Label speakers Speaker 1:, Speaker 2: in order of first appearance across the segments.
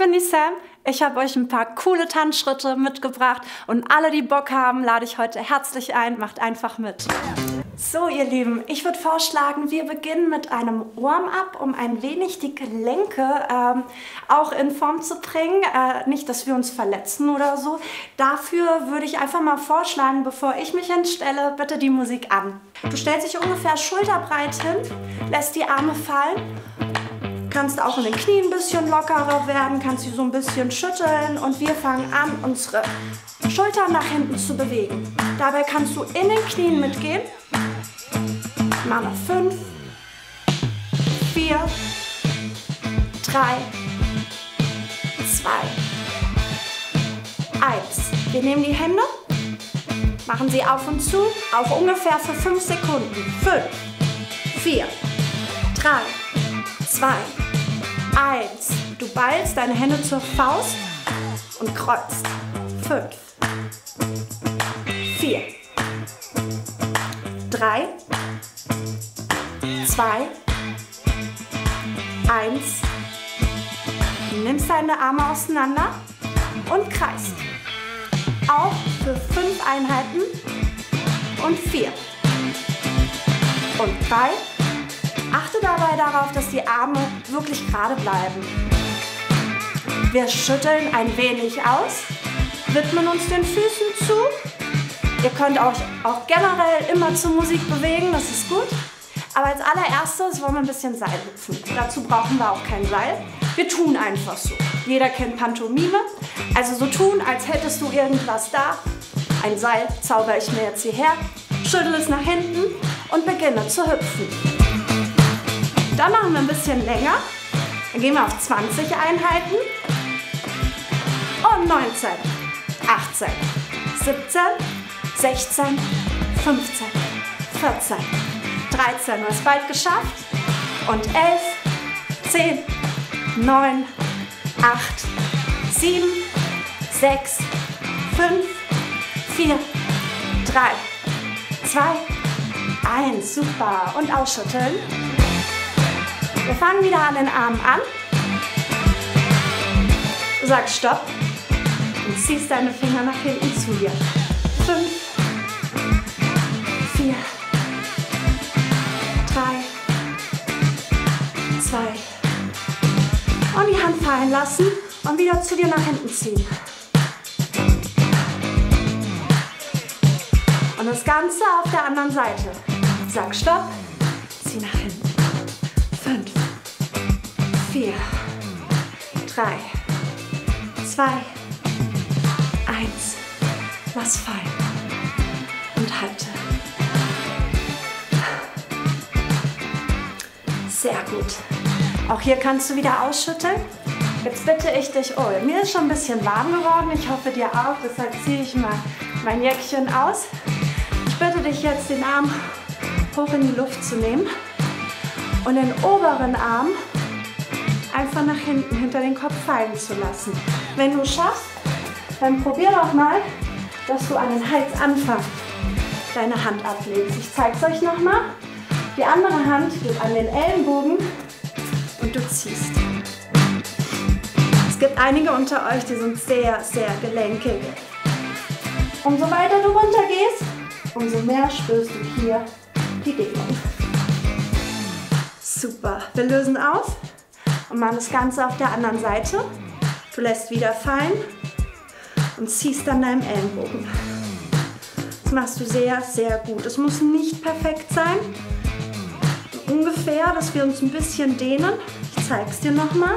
Speaker 1: bin die Sam. Ich habe euch ein paar coole Tanzschritte mitgebracht und alle, die Bock haben, lade ich heute herzlich ein. Macht einfach mit. So, ihr Lieben, ich würde vorschlagen, wir beginnen mit einem Warm-up, um ein wenig die Gelenke auch in Form zu bringen. Nicht, dass wir uns verletzen oder so. Dafür würde ich einfach mal vorschlagen, bevor ich mich entstelle, bitte die Musik an. Du stellst dich ungefähr schulterbreit hin, lässt die Arme fallen. Kannst auch in den Knien ein bisschen lockerer werden, kannst sie so ein bisschen schütteln und wir fangen an, unsere Schultern nach hinten zu bewegen. Dabei kannst du in den Knien mitgehen. Mal noch 5, 4, 3, 2, 1. Wir nehmen die Hände, machen sie auf und zu, auch ungefähr für 5 Sekunden. 5, 4, 3, 2, 1. Du ballst deine Hände zur Faust und kreuzt. 5, 4, 3, 2, 1. Du nimmst deine Arme auseinander und kreist. Auch für 5 Einheiten und 4 und 3. Achte dabei darauf, dass die Arme wirklich gerade bleiben. Wir schütteln ein wenig aus, widmen uns den Füßen zu. Ihr könnt euch auch generell immer zur Musik bewegen, das ist gut. Aber als allererstes wollen wir ein bisschen Seil hüpfen. Dazu brauchen wir auch kein Seil. Wir tun einfach so. Jeder kennt Pantomime. Also so tun, als hättest du irgendwas da. Ein Seil zauber ich mir jetzt hierher, schüttel es nach hinten und beginne zu hüpfen. Dann machen wir ein bisschen länger. Dann gehen wir auf 20 Einheiten. Und 19, 18, 17, 16, 15, 14, 13. Du hast bald geschafft. Und 11, 10, 9, 8, 7, 6, 5, 4, 3, 2, 1. Super. Und ausschütteln. Wir fangen wieder an den Armen an. Du sagst Stopp und ziehst deine Finger nach hinten zu dir. 5, 4, 3, 2 und die Hand fallen lassen und wieder zu dir nach hinten ziehen. Und das Ganze auf der anderen Seite. Sag Stopp, zieh nach hinten. 5, 4, 3, 2, 1. Lass fallen und halte. Sehr gut. Auch hier kannst du wieder ausschütteln. Jetzt bitte ich dich, oh, mir ist schon ein bisschen warm geworden. Ich hoffe dir auch, deshalb ziehe ich mal mein Jäckchen aus. Ich bitte dich jetzt, den Arm hoch in die Luft zu nehmen und den oberen Arm einfach nach hinten hinter den Kopf fallen zu lassen. Wenn du schaffst, dann probier doch mal, dass du an den Halsanfang deine Hand ablegst. Ich zeige es euch nochmal. Die andere Hand geht an den Ellenbogen und du ziehst. Es gibt einige unter euch, die sind sehr, sehr gelenkig. Umso weiter du runter gehst, umso mehr spürst du hier die Dehnung. Super. Wir lösen auf und machen das Ganze auf der anderen Seite. Du lässt wieder fallen und ziehst dann deinen Ellenbogen. Das machst du sehr, sehr gut. Es muss nicht perfekt sein. Ungefähr, dass wir uns ein bisschen dehnen. Ich zeige es dir nochmal.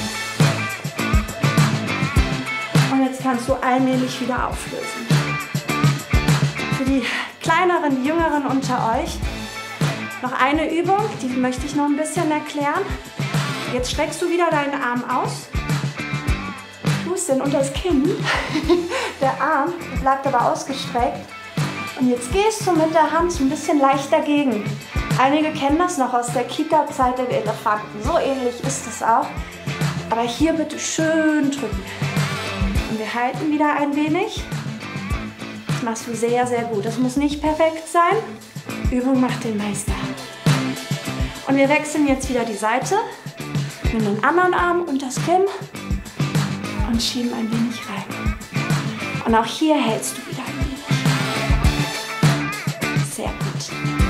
Speaker 1: Und jetzt kannst du allmählich wieder auflösen. Für die kleineren, jüngeren unter euch noch eine Übung, die möchte ich noch ein bisschen erklären. Jetzt streckst du wieder deinen Arm aus. Tust den unter das Kinn. Der Arm bleibt aber ausgestreckt. Und jetzt gehst du mit der Hand so ein bisschen leicht dagegen. Einige kennen das noch aus der Kita-Zeit der Elefanten. So ähnlich ist es auch. Aber hier bitte schön drücken. Und wir halten wieder ein wenig. Das machst du sehr, sehr gut. Das muss nicht perfekt sein. Übung macht den Meister. Und wir wechseln jetzt wieder die Seite. Nimm den anderen Arm und das Kinn. und schieben ein wenig rein. Und auch hier hältst du wieder ein wenig. Sehr gut.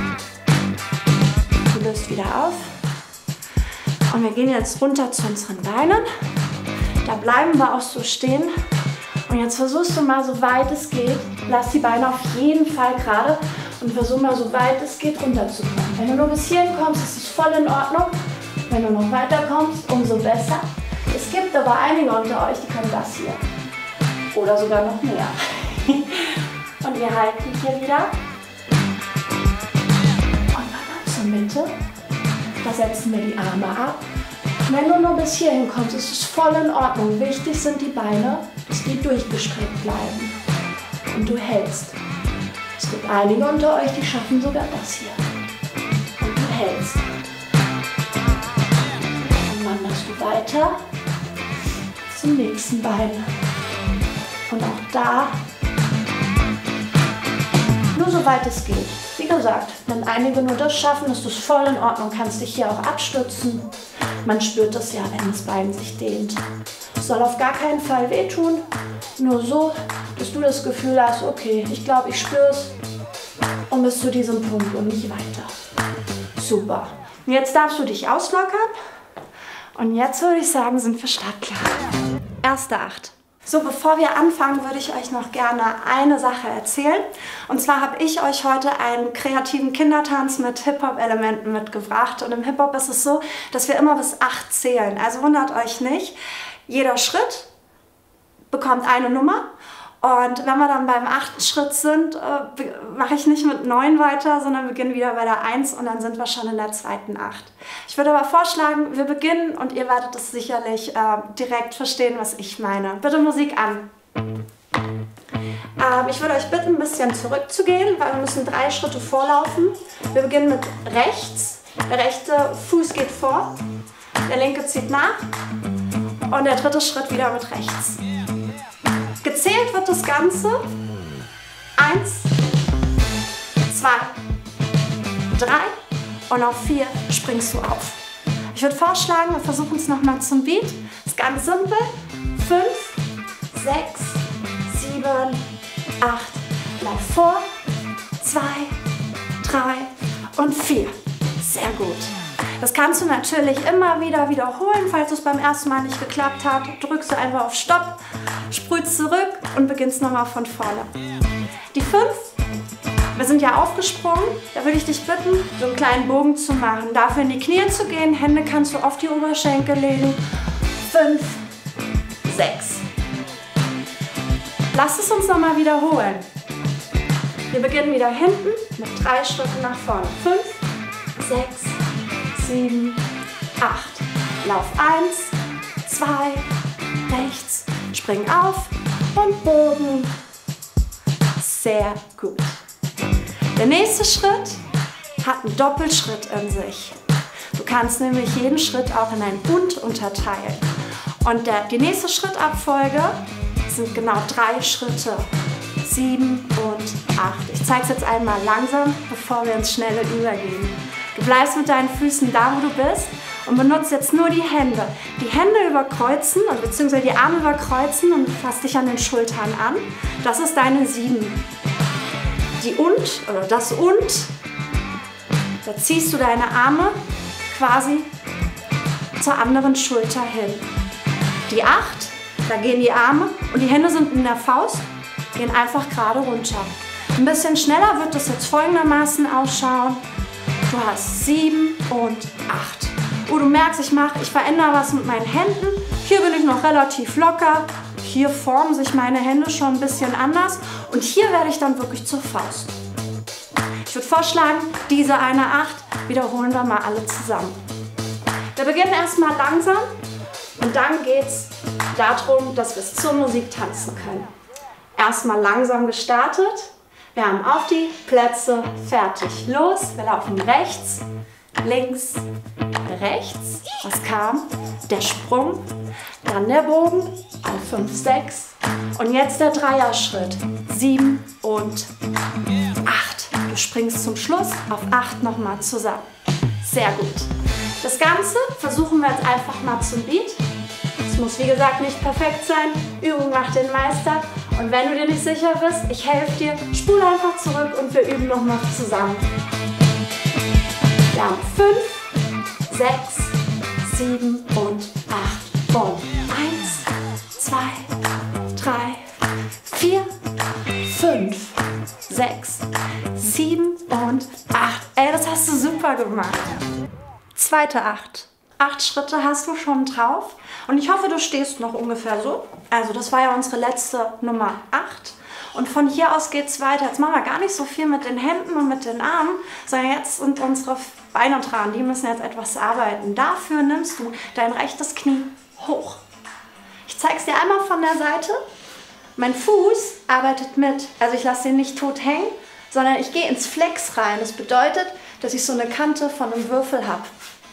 Speaker 1: Du löst wieder auf. Und wir gehen jetzt runter zu unseren Beinen. Da bleiben wir auch so stehen. Und jetzt versuchst du mal, so weit es geht, lass die Beine auf jeden Fall gerade und versuch mal, so weit es geht, runterzukommen. Wenn du nur bis hierhin kommst, ist es voll in Ordnung. Wenn du noch weiter kommst, umso besser. Es gibt aber einige unter euch, die können das hier. Oder sogar noch mehr. Und wir halten hier wieder. Und dann zur Mitte. Da setzen wir die Arme ab. Wenn du nur bis hierhin kommst, ist es voll in Ordnung. Wichtig sind die Beine, dass die durchgestreckt bleiben. Und du hältst. Es gibt einige unter euch, die schaffen sogar das hier. Und du hältst. Dann wanderst du weiter zum nächsten Bein. Und auch da, nur so weit es geht. Wie gesagt, wenn einige nur das schaffen, ist es voll in Ordnung. Kannst dich hier auch abstützen. Man spürt das ja, wenn das Bein sich dehnt. Es soll auf gar keinen Fall wehtun. Nur so, dass du das Gefühl hast, okay, ich glaube, ich spüre es. Und bis zu diesem Punkt und nicht weiter. Super. Und jetzt darfst du dich auslockern. Und jetzt würde ich sagen, sind wir startklar. Erste Acht. So, bevor wir anfangen, würde ich euch noch gerne eine Sache erzählen. Und zwar habe ich euch heute einen kreativen Kindertanz mit Hip-Hop-Elementen mitgebracht. Und im Hip-Hop ist es so, dass wir immer bis 8 zählen. Also wundert euch nicht, jeder Schritt bekommt eine Nummer. Und wenn wir dann beim 8. Schritt sind, mache ich nicht mit 9 weiter, sondern beginne wieder bei der 1 und dann sind wir schon in der zweiten 8. Ich würde aber vorschlagen, wir beginnen und ihr werdet es sicherlich direkt verstehen, was ich meine. Bitte Musik an. Ich würde euch bitten, ein bisschen zurückzugehen, weil wir müssen 3 Schritte vorlaufen. Wir beginnen mit rechts. Der rechte Fuß geht vor, der linke zieht nach und der dritte Schritt wieder mit rechts. Gezählt wird das Ganze. 1, 2, 3 und auf 4 springst du auf. Ich würde vorschlagen, wir versuchen es nochmal zum Beat. Das ist ganz simpel. 5, 6, 7, 8. Lauf vor. 2, 3 und 4. Sehr gut. Das kannst du natürlich immer wieder wiederholen. Falls es beim ersten Mal nicht geklappt hat, drückst du einfach auf Stopp, sprühst zurück und beginnst nochmal von vorne. Die 5, wir sind ja aufgesprungen, da würde ich dich bitten, so einen kleinen Bogen zu machen. Dafür in die Knie zu gehen, Hände kannst du auf die Oberschenkel legen. 5, 6. Lass es uns nochmal wiederholen. Wir beginnen wieder hinten mit 3 Schritten nach vorne. 5, 6, 7, 8. Lauf 1, 2, rechts, spring auf und Bogen. Sehr gut. Der nächste Schritt hat einen Doppelschritt in sich. Du kannst nämlich jeden Schritt auch in ein Und unterteilen. Und die nächste Schrittabfolge sind genau 3 Schritte. 7 und 8. Ich zeige es jetzt einmal langsam, bevor wir ins Schnelle übergehen. Du bleibst mit deinen Füßen da, wo du bist und benutzt jetzt nur die Hände. Die Hände überkreuzen, beziehungsweise die Arme überkreuzen und fass dich an den Schultern an. Das ist deine 7. Die Und, oder das Und, da ziehst du deine Arme quasi zur anderen Schulter hin. Die 8, da gehen die Arme und die Hände sind in der Faust, gehen einfach gerade runter. Ein bisschen schneller wird das jetzt folgendermaßen ausschauen. Du hast 7 und 8. Oh, du merkst, ich verändere was mit meinen Händen. Hier bin ich noch relativ locker. Hier formen sich meine Hände schon ein bisschen anders. Und hier werde ich dann wirklich zur Faust. Ich würde vorschlagen, diese eine 8 wiederholen wir mal alle zusammen. Wir beginnen erstmal langsam und dann geht es darum, dass wir es zur Musik tanzen können. Erstmal langsam gestartet. Wir haben auf die Plätze, fertig, los. Wir laufen rechts, links, rechts. Was kam? Der Sprung, dann der Bogen auf 5, 6 und jetzt der Dreierschritt. 7 und 8. Du springst zum Schluss auf 8 nochmal zusammen. Sehr gut. Das Ganze versuchen wir jetzt einfach mal zum Beat. Es muss wie gesagt nicht perfekt sein. Übung macht den Meister. Und wenn du dir nicht sicher bist, ich helfe dir, spule einfach zurück und wir üben nochmal zusammen. Wir haben 5, 6, 7 und 8. Und 1, 2, 3, 4, 5, 6, 7 und 8. Ey, das hast du super gemacht. Zweite 8. 8 Schritte hast du schon drauf. Und ich hoffe, du stehst noch ungefähr so. Also das war ja unsere letzte Nummer 8. Und von hier aus geht es weiter. Jetzt machen wir gar nicht so viel mit den Händen und mit den Armen, sondern jetzt sind unsere Beine dran. Die müssen jetzt etwas arbeiten. Dafür nimmst du dein rechtes Knie hoch. Ich zeige es dir einmal von der Seite. Mein Fuß arbeitet mit. Also ich lasse den nicht tot hängen, sondern ich gehe ins Flex rein. Das bedeutet, dass ich so eine Kante von einem Würfel habe.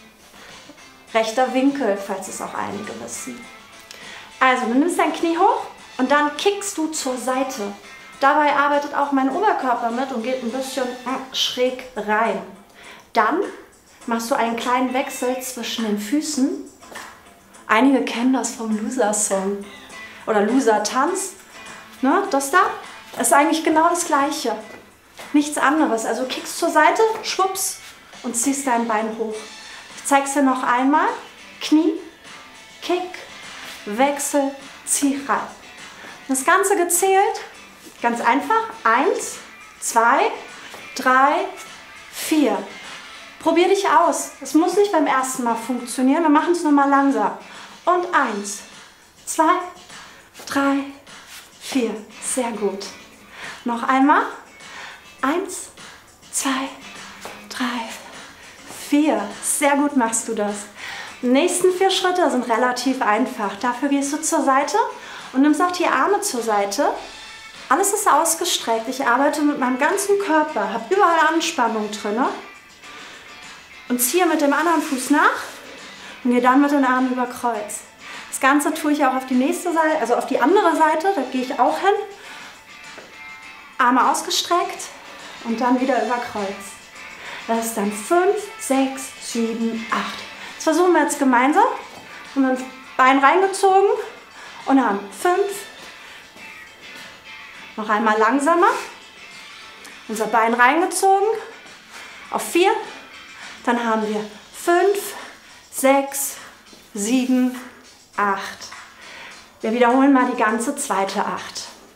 Speaker 1: Rechter Winkel, falls es auch einige wissen. Also, du nimmst dein Knie hoch und dann kickst du zur Seite. Dabei arbeitet auch mein Oberkörper mit und geht ein bisschen schräg rein. Dann machst du einen kleinen Wechsel zwischen den Füßen. Einige kennen das vom Loser-Song oder Loser-Tanz. Ne, das da ist eigentlich genau das Gleiche. Nichts anderes. Also kickst zur Seite, schwupps und ziehst dein Bein hoch. Ich zeige es dir noch einmal. Knie, Kick, Wechsel, zieh rein. Das Ganze gezählt, ganz einfach. 1, 2, 3, 4. Probier dich aus. Es muss nicht beim ersten Mal funktionieren. Wir machen es nochmal langsam. Und 1, 2, 3, 4. Sehr gut. Noch einmal. 1, 2, 3, 4. Sehr gut machst du das. Die nächsten 4 Schritte sind relativ einfach. Dafür gehst du zur Seite und nimmst auch die Arme zur Seite. Alles ist ausgestreckt. Ich arbeite mit meinem ganzen Körper, habe überall Anspannung drin und ziehe mit dem anderen Fuß nach und gehe dann mit den Armen über Kreuz. Das Ganze tue ich auch auf die nächste Seite, also auf die andere Seite. Da gehe ich auch hin. Arme ausgestreckt und dann wieder über Kreuz. Das ist dann 5, 6, 7, 8. Das versuchen wir jetzt gemeinsam. Und dann Bein reingezogen und dann 5. Noch einmal langsamer. Unser Bein reingezogen. Auf 4. Dann haben wir 5, 6, 7, 8. Wir wiederholen mal die ganze zweite 8.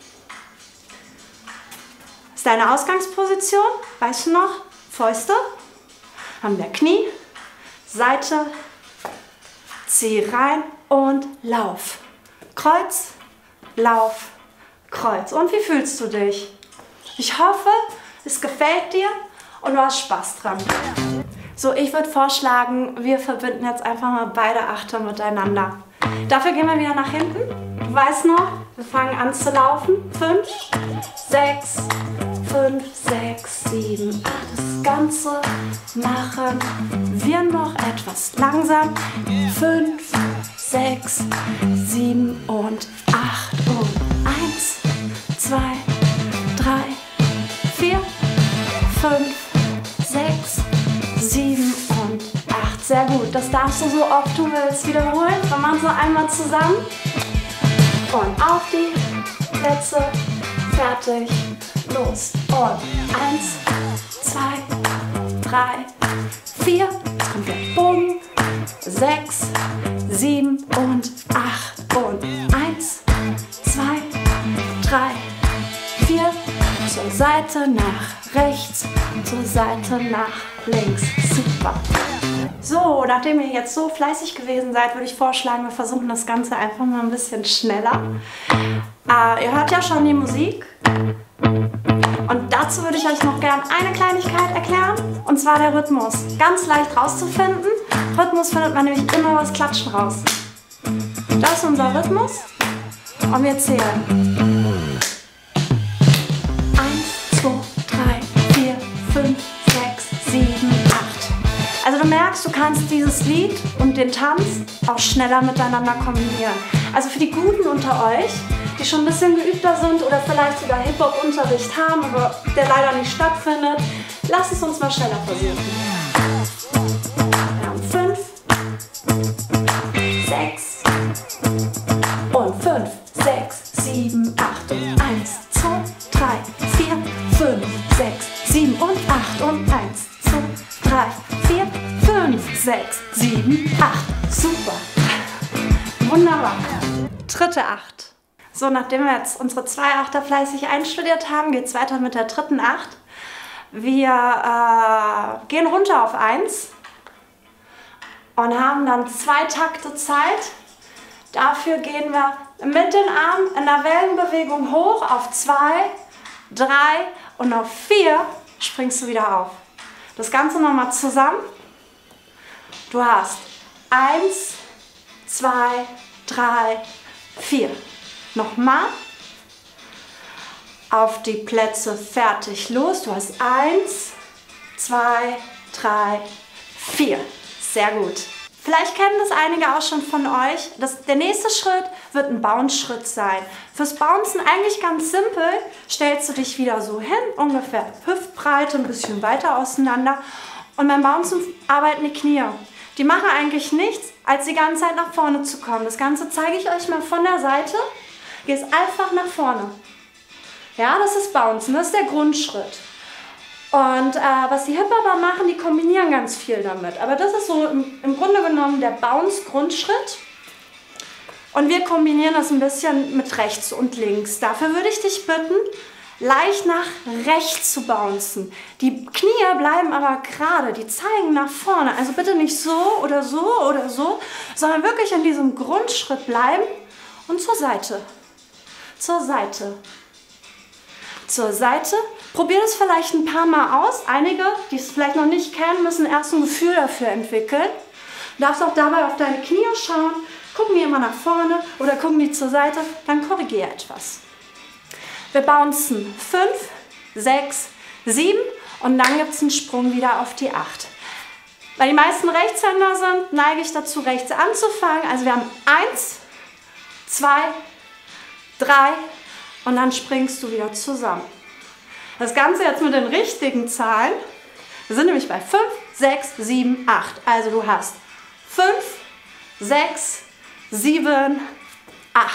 Speaker 1: Das ist deine Ausgangsposition. Weißt du noch? Fäuste, haben wir Knie, Seite, zieh rein und lauf. Kreuz, Lauf, Kreuz. Und wie fühlst du dich? Ich hoffe, es gefällt dir und du hast Spaß dran. So, ich würde vorschlagen, wir verbinden jetzt einfach mal beide Achter miteinander. Dafür gehen wir wieder nach hinten. Du weißt noch, wir fangen an zu laufen. 5, 6, 5, 6, 7, 8. Das Ganze machen wir noch etwas langsam. 5, 6, 7 und 8. Und 1, 2, 3, 4, 5, 6, 7 und 8. Sehr gut. Das darfst du so oft du willst wiederholen. Wir machen es noch einmal zusammen. Und auf die Plätze. Fertig. Los. Und 1, 2, 3, 4. Jetzt kommt der Bogen. 6, 7 und 8. Und 1, 2, 3, 4. Zur Seite nach rechts. Zur Seite nach links. Super. So, nachdem ihr jetzt so fleißig gewesen seid, würde ich vorschlagen, wir versuchen das Ganze einfach mal ein bisschen schneller. Ihr hört ja schon die Musik. Und dazu würde ich euch noch gern eine Kleinigkeit erklären, und zwar der Rhythmus. Ganz leicht rauszufinden. Rhythmus findet man nämlich immer übers Klatschen raus. Das ist unser Rhythmus und wir zählen. 1, 2, 3, 4, 5, 6, 7, 8. Also du merkst, du kannst dieses Lied und den Tanz auch schneller miteinander kombinieren. Also für die Guten unter euch, die schon ein bisschen geübter sind oder vielleicht sogar Hip-Hop-Unterricht haben, aber der leider nicht stattfindet, lasst es uns mal schneller versuchen. Wir haben 5, 6, 5, 6, 7 und 8 und 1, 2, 3, 4, 5, 6, 7, 8. Super. Wunderbar. Dritte Acht. So, nachdem wir jetzt unsere 2 Achter fleißig einstudiert haben, geht es weiter mit der dritten Acht. Wir gehen runter auf 1 und haben dann 2 Takte Zeit. Dafür gehen wir mit den Armen in der Wellenbewegung hoch auf 2, 3 und auf 4 springst du wieder auf. Das Ganze nochmal zusammen. Du hast 1, 2, 3, 4. Nochmal. Auf die Plätze, fertig, los. Du hast 1, 2, 3, 4. Sehr gut. Vielleicht kennen das einige auch schon von euch. Der nächste Schritt wird ein Bounce-Schritt sein. Fürs Bouncen eigentlich ganz simpel. Stellst du dich wieder so hin, ungefähr Hüftbreite, ein bisschen weiter auseinander. Und beim Bouncen arbeiten die Knie. Die machen eigentlich nichts, als die ganze Zeit nach vorne zu kommen. Das Ganze zeige ich euch mal von der Seite. Gehst einfach nach vorne. Ja, das ist Bouncen, das ist der Grundschritt. Und was die Hip-Hopper machen, die kombinieren ganz viel damit. Aber das ist so im Grunde genommen der Bounce-Grundschritt. Und wir kombinieren das ein bisschen mit rechts und links. Dafür würde ich dich bitten, leicht nach rechts zu bouncen. Die Knie bleiben aber gerade, die zeigen nach vorne. Also bitte nicht so oder so oder so, sondern wirklich in diesem Grundschritt bleiben und zur Seite. Zur Seite. Zur Seite. Probier das vielleicht ein paar Mal aus. Einige, die es vielleicht noch nicht kennen, müssen erst ein Gefühl dafür entwickeln. Du darfst auch dabei auf deine Knie schauen. Gucken die immer nach vorne oder gucken die zur Seite, dann korrigiere etwas. Wir bouncen 5, 6, 7 und dann gibt es einen Sprung wieder auf die 8. Weil die meisten Rechtshänder sind, neige ich dazu, rechts anzufangen. Also wir haben 1, 2, 3 und dann springst du wieder zusammen. Das Ganze jetzt mit den richtigen Zahlen. Wir sind nämlich bei 5, 6, 7, 8. Also du hast 5, 6, 7, 8.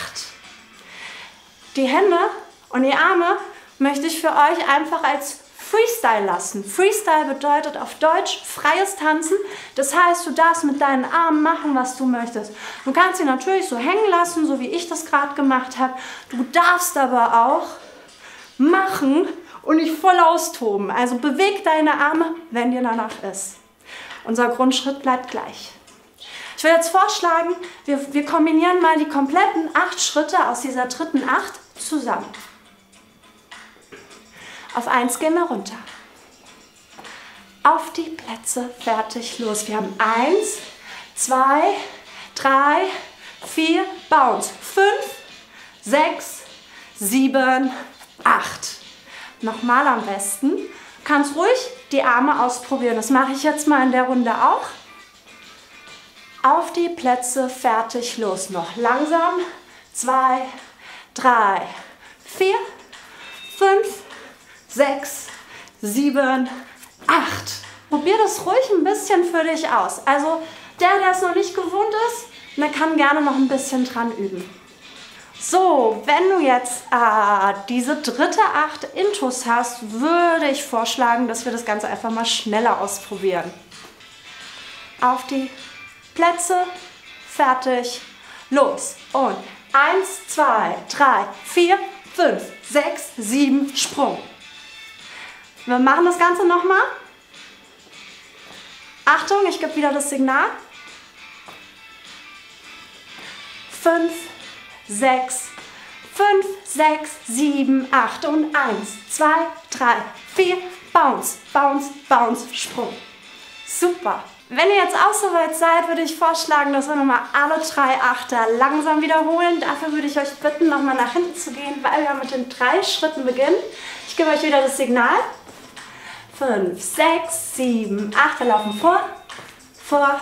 Speaker 1: Die Hände und die Arme möchte ich für euch einfach als Freestyle lassen. Freestyle bedeutet auf Deutsch freies Tanzen. Das heißt, du darfst mit deinen Armen machen, was du möchtest. Du kannst sie natürlich so hängen lassen, so wie ich das gerade gemacht habe. Du darfst aber auch machen und dich voll austoben. Also beweg deine Arme, wenn dir danach ist. Unser Grundschritt bleibt gleich. Ich will jetzt vorschlagen, wir kombinieren mal die kompletten 8 Schritte aus dieser dritten 8 zusammen. Auf 1 gehen wir runter. Auf die Plätze, fertig, los. Wir haben 1, 2, 3, 4, Bounce. 5, 6, 7, 8. Nochmal am besten. Du kannst ruhig die Arme ausprobieren. Das mache ich jetzt mal in der Runde auch. Auf die Plätze, fertig, los. Noch langsam. 2, 3, 4, 5, 6, 7, 8. Probier das ruhig ein bisschen für dich aus. Also der es noch nicht gewohnt ist, der kann gerne noch ein bisschen dran üben. So, wenn du jetzt diese dritte 8 Intus hast, würde ich vorschlagen, dass wir das Ganze einfach mal schneller ausprobieren. Auf die Plätze, fertig, los. Und 1, 2, 3, 4, 5, 6, 7, Sprung. Wir machen das Ganze nochmal. Achtung, ich gebe wieder das Signal. 5, 6, 5, 6, 7, 8 und 1, 2, 3, 4, Bounce, Bounce, Bounce, Sprung. Super. Wenn ihr jetzt auch soweit seid, würde ich vorschlagen, dass wir nochmal alle 3 Achter langsam wiederholen. Dafür würde ich euch bitten, nochmal nach hinten zu gehen, weil wir mit den 3 Schritten beginnen. Ich gebe euch wieder das Signal. 5, 6, 7, 8. Wir laufen vor, vor,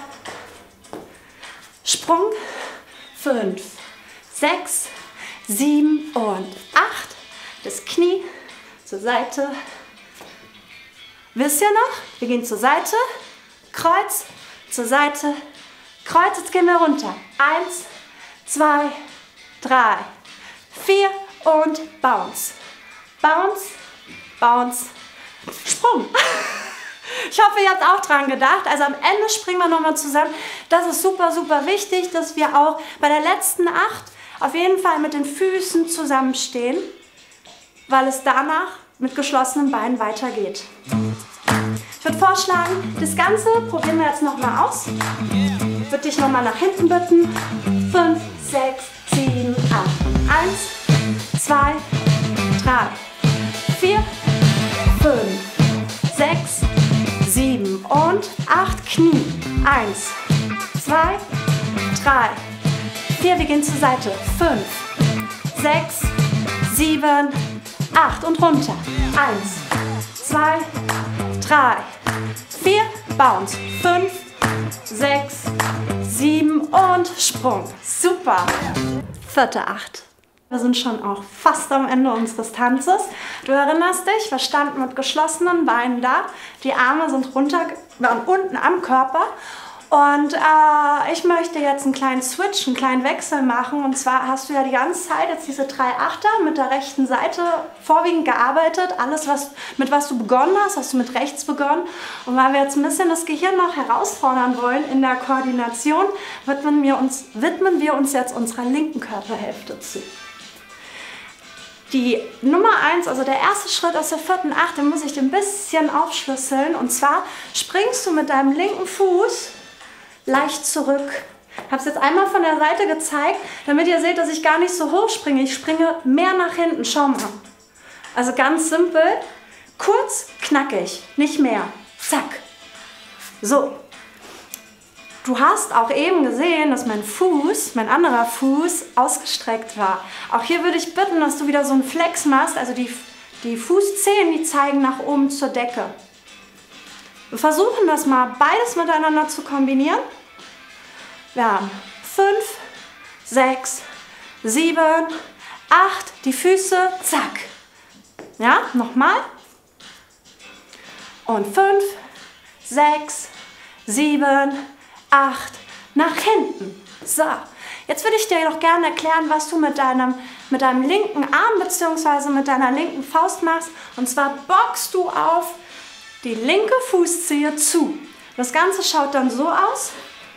Speaker 1: Sprung. 5, 6, 7 und 8. Das Knie zur Seite. Wisst ihr noch? Wir gehen zur Seite. Kreuz, zur Seite, Kreuz, jetzt gehen wir runter. 1, 2, 3, 4 und Bounce. Bounce, Bounce, Sprung. Ich hoffe, ihr habt auch dran gedacht. Also am Ende springen wir nochmal zusammen. Das ist super, super wichtig, dass wir auch bei der letzten 8 auf jeden Fall mit den Füßen zusammenstehen, weil es danach mit geschlossenen Beinen weitergeht. Ich würde vorschlagen, das Ganze probieren wir jetzt nochmal aus. Ich würde dich nochmal nach hinten bitten. 5, 6, 7, 8. 1, 2, 3, 4, 5, 6, 7 und 8 Knie. 1, 2, 3, 4. Wir gehen zur Seite. 5, 6, 7, 8 und runter. 1, 2, 3, 4. Bounce. 5, 6, 7 und Sprung. Super. 4. 8. Wir sind schon auch fast am Ende unseres Tanzes. Du erinnerst dich, wir standen mit geschlossenen Beinen da. Die Arme sind runter, waren unten am Körper. Und ich möchte jetzt einen kleinen Switch, einen kleinen Wechsel machen. Und zwar hast du ja die ganze Zeit jetzt diese 3 Achter mit der rechten Seite vorwiegend gearbeitet. Alles, mit was du begonnen hast, hast du mit rechts begonnen. Und weil wir jetzt ein bisschen das Gehirn noch herausfordern wollen in der Koordination, widmen wir uns jetzt unserer linken Körperhälfte zu. Die Nummer 1, also der erste Schritt aus der 4. 8, den muss ich dir ein bisschen aufschlüsseln. Und zwar springst du mit deinem linken Fuß leicht zurück. Ich habe es jetzt einmal von der Seite gezeigt, damit ihr seht, dass ich gar nicht so hoch springe. Ich springe mehr nach hinten. Schau mal. Also ganz simpel. Kurz, knackig. Nicht mehr. Zack. So. Du hast auch eben gesehen, dass mein anderer Fuß ausgestreckt war. Auch hier würde ich bitten, dass du wieder so einen Flex machst. Also die Fußzehen, die zeigen nach oben zur Decke. Wir versuchen das mal beides miteinander zu kombinieren. Wir haben 5, 6, 7, 8, die Füße, zack. Ja, nochmal. Und 5, 6, 7, 8, nach hinten. So, jetzt würde ich dir noch gerne erklären, was du mit deinem linken Arm bzw. mit deiner linken Faust machst. Und zwar boxst du auf die linke Fußzehe zu. Das Ganze schaut dann so aus.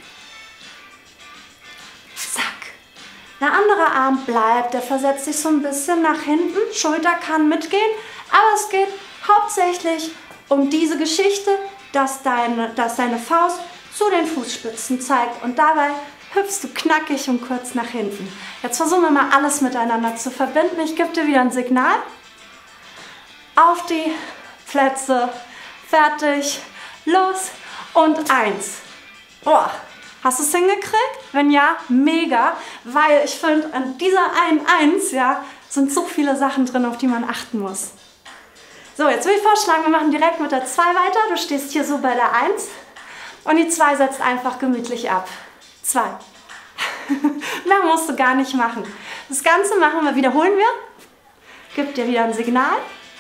Speaker 1: Zack. Der andere Arm bleibt, der versetzt sich so ein bisschen nach hinten. Schulter kann mitgehen, aber es geht hauptsächlich um diese Geschichte, dass deine Faust zu den Fußspitzen zeigt und dabei hüpfst du knackig und kurz nach hinten. Jetzt versuchen wir mal alles miteinander zu verbinden. Ich gebe dir wieder ein Signal. Auf die Plätze, fertig, los und 1. Oh, hast du es hingekriegt? Wenn ja, mega, weil ich finde, an dieser einen 1 ja, sind so viele Sachen drin, auf die man achten muss. So, jetzt würde ich vorschlagen, wir machen direkt mit der 2 weiter. Du stehst hier so bei der 1. Und die 2 setzt einfach gemütlich ab. 2. Mehr musst du gar nicht machen. Das Ganze wiederholen wir. Gib dir wieder ein Signal.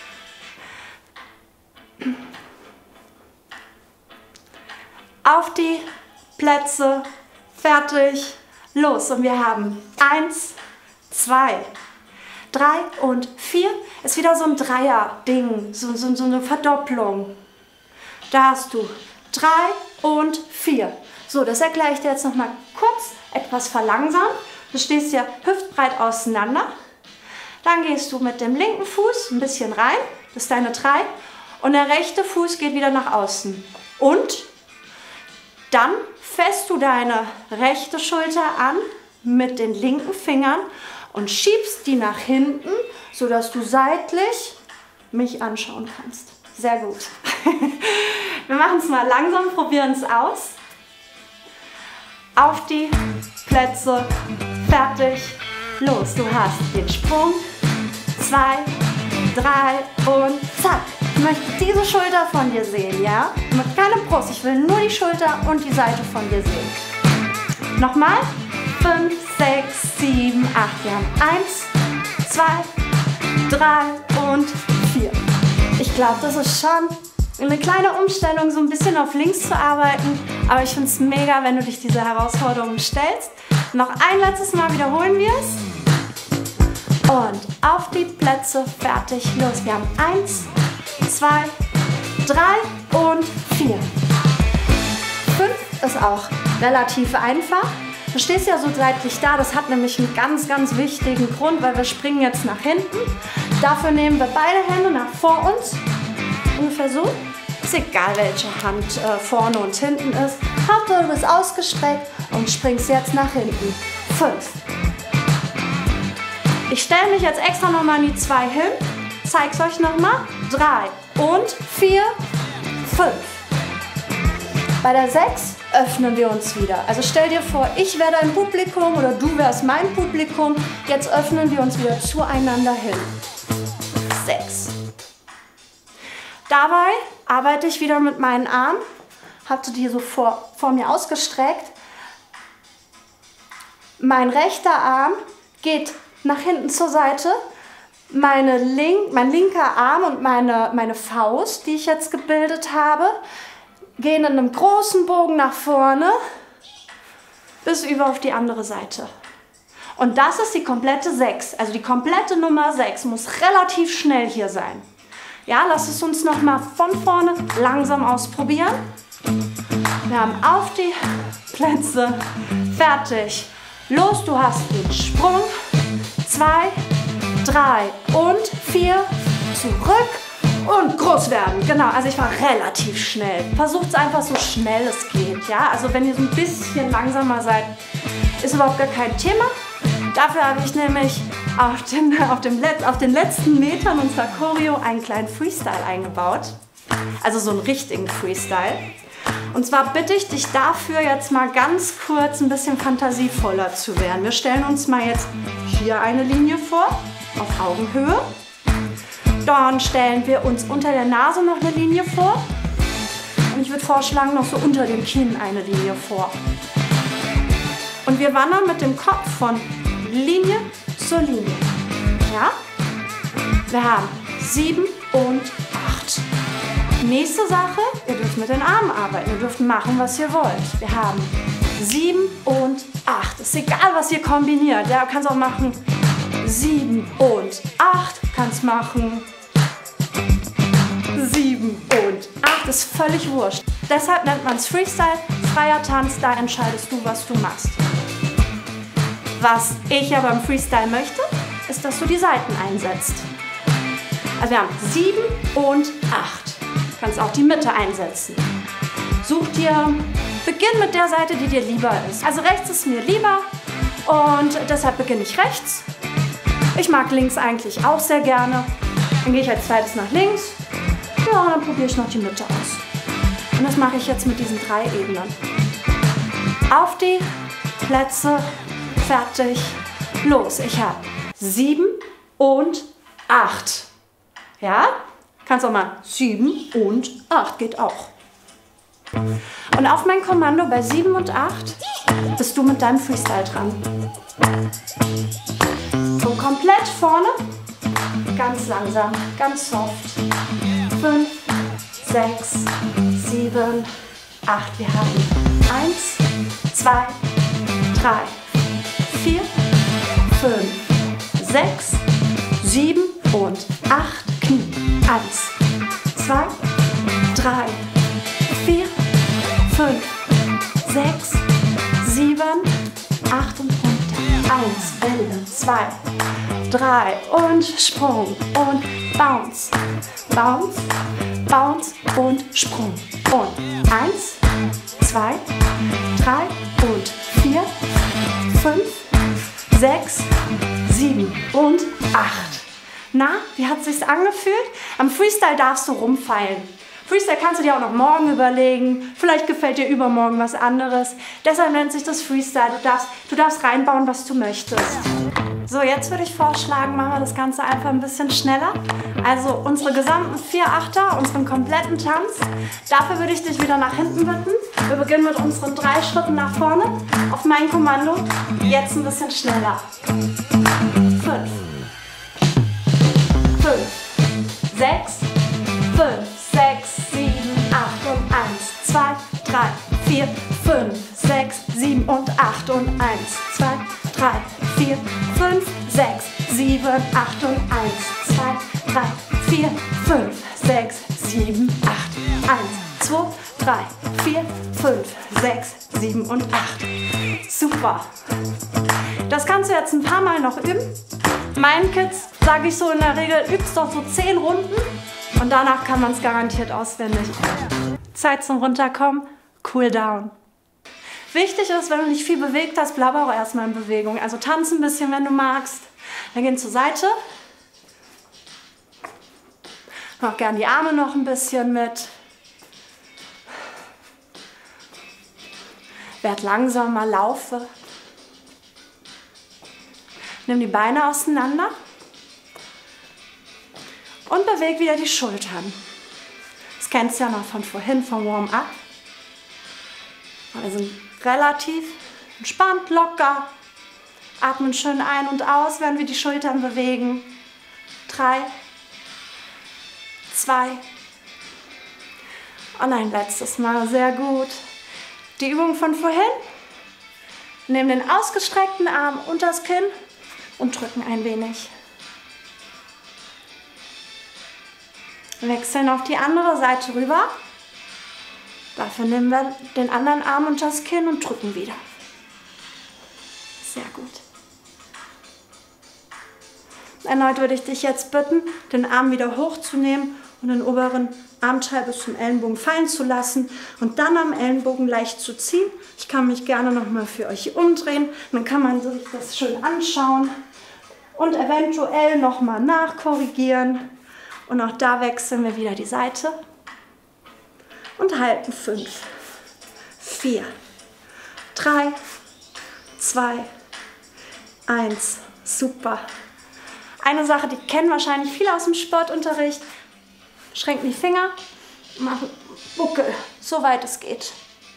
Speaker 1: Auf die Plätze, fertig, los. Und wir haben 1, 2, 3 und 4. Ist wieder so ein Dreier-Ding, so eine Verdopplung. Da hast du 3 und 4. So, das erkläre ich dir jetzt noch mal kurz, etwas verlangsamt. Du stehst ja hüftbreit auseinander. Dann gehst du mit dem linken Fuß ein bisschen rein, das ist deine 3. Und der rechte Fuß geht wieder nach außen. Und dann fässt du deine rechte Schulter an mit den linken Fingern und schiebst die nach hinten, sodass du seitlich mich anschauen kannst. Sehr gut. Wir machen es mal langsam, probieren es aus. Auf die Plätze, fertig, los. Du hast den Sprung, 2, 3 und zack. Ich möchte diese Schulter von dir sehen, ja? Ich möchte keine Brust, ich will nur die Schulter und die Seite von dir sehen. Nochmal, 5, 6, 7, 8. Wir haben 1, 2, 3 und 4. Ich glaube, das ist schon eine kleine Umstellung, so ein bisschen auf links zu arbeiten. Aber ich finde es mega, wenn du dich diese Herausforderungen stellst. Noch ein letztes Mal wiederholen wir es. Und auf die Plätze, fertig, los. Wir haben 1, 2, 3 und 4. 5 ist auch relativ einfach. Du stehst ja so seitlich da, das hat nämlich einen ganz, ganz wichtigen Grund, weil wir springen jetzt nach hinten. Dafür nehmen wir beide Hände nach vor uns, ungefähr so. Ist egal, welche Hand vorne und hinten ist. Hauptsache du bist ausgestreckt und springst jetzt nach hinten. 5. Ich stelle mich jetzt extra nochmal an die 2 hin, zeig's euch nochmal. 3 und 4, 5. Bei der 6 öffnen wir uns wieder. Also stell dir vor, ich wäre dein Publikum oder du wärst mein Publikum. Jetzt öffnen wir uns wieder zueinander hin. 6. Dabei arbeite ich wieder mit meinen Armen. Habt ihr die so vor mir ausgestreckt. Mein rechter Arm geht nach hinten zur Seite. Mein linker Arm und meine Faust, die ich jetzt gebildet habe, gehen in einem großen Bogen nach vorne bis über auf die andere Seite. Und das ist die komplette 6. Also die komplette Nummer 6 muss relativ schnell hier sein. Ja, lass es uns nochmal von vorne langsam ausprobieren. Wir haben auf die Plätze, fertig. Los, du hast den Sprung. 2, 3 und 4, zurück. Und groß werden, genau, also ich war relativ schnell. Versucht es einfach so schnell es geht, ja. Also wenn ihr so ein bisschen langsamer seid, ist überhaupt gar kein Thema. Dafür habe ich nämlich auf den letzten Metern unserer Choreo einen kleinen Freestyle eingebaut. Also so einen richtigen Freestyle. Und zwar bitte ich dich dafür jetzt mal ganz kurz ein bisschen fantasievoller zu werden. Wir stellen uns mal jetzt hier eine Linie vor, auf Augenhöhe. Dann stellen wir uns unter der Nase noch eine Linie vor. Und ich würde vorschlagen, noch so unter dem Kinn eine Linie vor. Und wir wandern mit dem Kopf von Linie zur Linie. Ja? Wir haben 7 und 8. Nächste Sache, ihr dürft mit den Armen arbeiten. Ihr dürft machen, was ihr wollt. Wir haben 7 und 8. Ist egal, was ihr kombiniert. Ja, du kannst auch machen 7 und 8. Kannst machen 7 und 8, ist völlig wurscht. Deshalb nennt man es Freestyle, freier Tanz, da entscheidest du, was du machst. Was ich aber im Freestyle möchte, ist, dass du die Seiten einsetzt. Also wir haben 7 und 8. Du kannst auch die Mitte einsetzen. Beginn mit der Seite, die dir lieber ist. Also rechts ist mir lieber und deshalb beginne ich rechts. Ich mag links eigentlich auch sehr gerne. Dann gehe ich als zweites nach links. Ja, und dann probiere ich noch die Mitte aus. Und das mache ich jetzt mit diesen 3 Ebenen. Auf die Plätze, fertig, los. Ich habe 7 und 8. Ja? Kannst auch mal 7 und 8, geht auch. Und auf mein Kommando bei 7 und 8 bist du mit deinem Freestyle dran. So komplett vorne, ganz langsam, ganz soft. 5, 6, 7, 8. Wir haben 1, 2, 3, 4, 5, 6, 7 und 8. Knie. 1, 2, 3, 4, 5, 6, 7, 8 und runter. 1, Welle, 2, 3 und Sprung und Bounce, Bounce, Bounce und Sprung. Und 1, 2, 3 und 4, 5, 6, 7 und 8. Na, wie hat es sich angefühlt? Am Freestyle darfst du rumfeilen. Freestyle kannst du dir auch noch morgen überlegen. Vielleicht gefällt dir übermorgen was anderes. Deshalb nennt sich das Freestyle. Du darfst reinbauen, was du möchtest. So, jetzt würde ich vorschlagen, machen wir das Ganze einfach ein bisschen schneller. Also unsere gesamten 4 Achter, unseren kompletten Tanz. Dafür würde ich dich wieder nach hinten bitten. Wir beginnen mit unseren 3 Schritten nach vorne. Auf mein Kommando. Jetzt ein bisschen schneller. 5, 6, 5, 6, 7, 8 und 1, 2, 3, 4, 5, 6, 7 und 8 und 1, 2, 3, 4, 5, 6, 7, 8 und 1, 2, 3, 4, 5, 6, 7, 8. 1, 2, 3, 4, 5, 6, 7 und 8. Super. Das kannst du jetzt ein paar Mal noch üben. Meinen Kids sage ich so in der Regel, übst doch so 10 Runden und danach kann man es garantiert auswendig. Zeit zum Runterkommen, cool down. Wichtig ist, wenn du nicht viel bewegt hast, bleib auch erstmal in Bewegung. Also tanz ein bisschen, wenn du magst. Dann gehen zur Seite. Mach gern die Arme noch ein bisschen mit. Werd langsamer, laufe. Nimm die Beine auseinander und beweg wieder die Schultern. Das kennst du ja noch von vorhin, vom Warm-up. Wir sind relativ entspannt, locker. Atmen schön ein und aus, während wir die Schultern bewegen. 3, 2 und ein letztes Mal. Sehr gut. Die Übung von vorhin. Nehmen den ausgestreckten Arm unter das Kinn und drücken ein wenig. Wechseln auf die andere Seite rüber. Dafür nehmen wir den anderen Arm unter das Kinn und drücken wieder. Sehr gut. Erneut würde ich dich jetzt bitten, den Arm wieder hochzunehmen und den oberen Armteil bis zum Ellenbogen fallen zu lassen und dann am Ellenbogen leicht zu ziehen. Ich kann mich gerne nochmal für euch umdrehen, dann kann man sich das schön anschauen und eventuell nochmal nachkorrigieren. Und auch da wechseln wir wieder die Seite und halten 5, 4, 3, 2, 1. Super. Eine Sache, die kennen wahrscheinlich viele aus dem Sportunterricht. Schränken die Finger, machen Buckel, soweit es geht.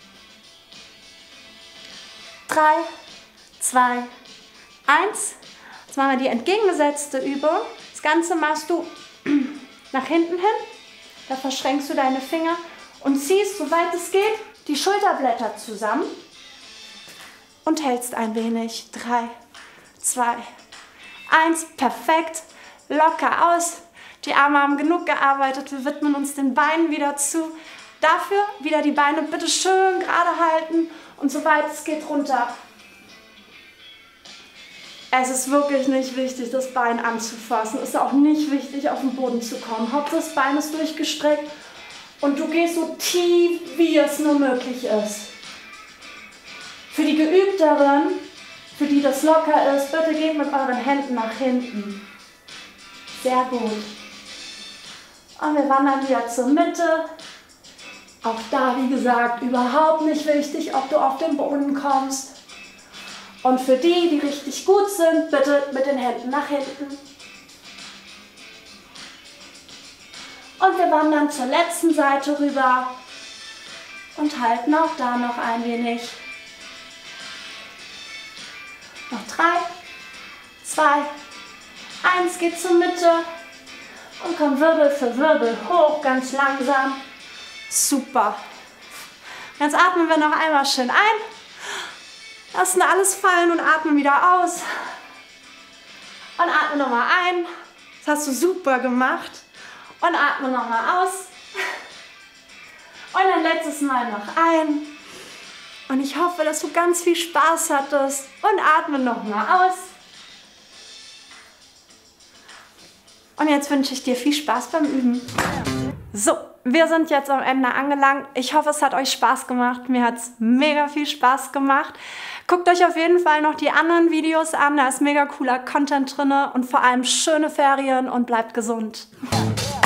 Speaker 1: 3, 2, 1. Jetzt machen wir die entgegengesetzte Übung. Das Ganze machst du nach hinten hin. Da verschränkst du deine Finger und ziehst, soweit es geht, die Schulterblätter zusammen und hältst ein wenig. 3, 2, 1. Perfekt. Locker aus. Die Arme haben genug gearbeitet. Wir widmen uns den Beinen wieder zu. Dafür wieder die Beine bitte schön gerade halten und soweit es geht runter. Es ist wirklich nicht wichtig, das Bein anzufassen. Es ist auch nicht wichtig, auf den Boden zu kommen. Hauptsache das Bein ist durchgestreckt und du gehst so tief, wie es nur möglich ist. Für die Geübteren, für die das locker ist, bitte geht mit euren Händen nach hinten. Sehr gut. Und wir wandern wieder zur Mitte. Auch da, wie gesagt, überhaupt nicht wichtig, ob du auf den Boden kommst. Und für die, die richtig gut sind, bitte mit den Händen nach hinten. Und wir wandern zur letzten Seite rüber und halten auch da noch ein wenig. Noch 3, 2, 1, geht zur Mitte und komm Wirbel für Wirbel hoch, ganz langsam. Super. Jetzt atmen wir noch einmal schön ein, lassen alles fallen und atmen wieder aus. Und atmen nochmal ein. Das hast du super gemacht. Und atmen nochmal aus. Und ein letztes Mal noch ein. Und ich hoffe, dass du ganz viel Spaß hattest. Und atme nochmal aus. Und jetzt wünsche ich dir viel Spaß beim Üben. So, wir sind jetzt am Ende angelangt. Ich hoffe, es hat euch Spaß gemacht. Mir hat es mega viel Spaß gemacht. Guckt euch auf jeden Fall noch die anderen Videos an. Da ist mega cooler Content drin und vor allem schöne Ferien und bleibt gesund.